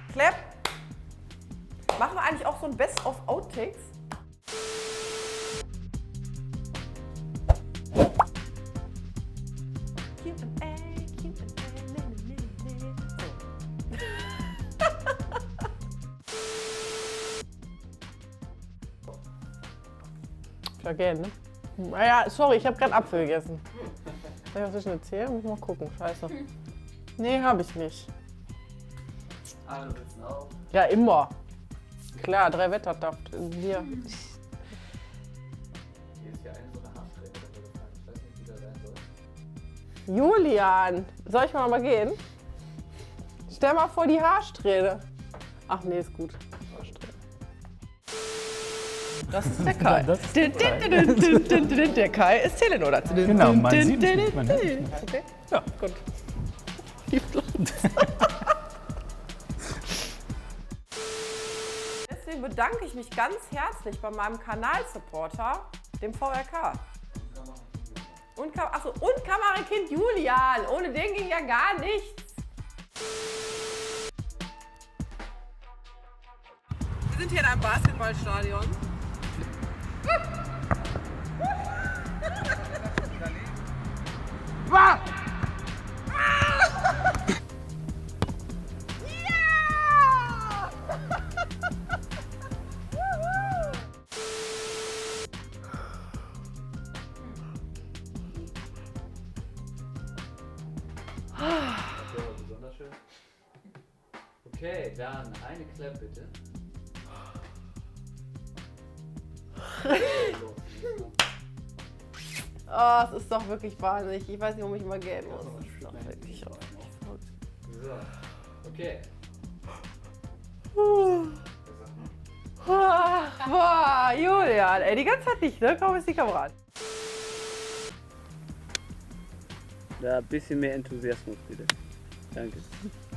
Clap. Machen wir eigentlich auch so ein Best of Outtakes? Vergehen, ne? Naja, sorry, ich habe gerade Apfel gegessen. Soll ich was zwischen erzählen? Muss mal gucken. Scheiße. Nee, habe ich nicht. Ah, du willst auch? Ja, immer. Klar, 3 Wettertaft in dir. Hier ist ja eine so eine Haarsträhne runtergefallen. Ich weiß nicht, wie der sein soll. Julian, soll ich mal gehen? Stell mal vor die Haarsträhne. Ach nee, ist gut. Haarsträhne. Das ist der Kai. Das ist der Kai. Der Kai ist Telenor. Genau, man sieht es nicht, man hört es nicht. Okay, Ja. gut. Die Pflanze. Deswegen bedanke ich mich ganz herzlich bei meinem Kanalsupporter, dem VRK. Und Kamerakind Julian. Ohne den ging ja gar nichts. Wir sind hier in einem Basketballstadion. Was? Das war besonders schön. Okay, dann eine Clap bitte. Oh, es ist doch wirklich wahnsinnig. Ich weiß nicht, wo ich mal gehen muss. Das ist doch wirklich verrückt. So, okay. Boah, Julian, ey, die ganze Zeit nicht, ne? Kaum ist die Kamera an. Da ein bisschen mehr Enthusiasmus, bitte. Danke.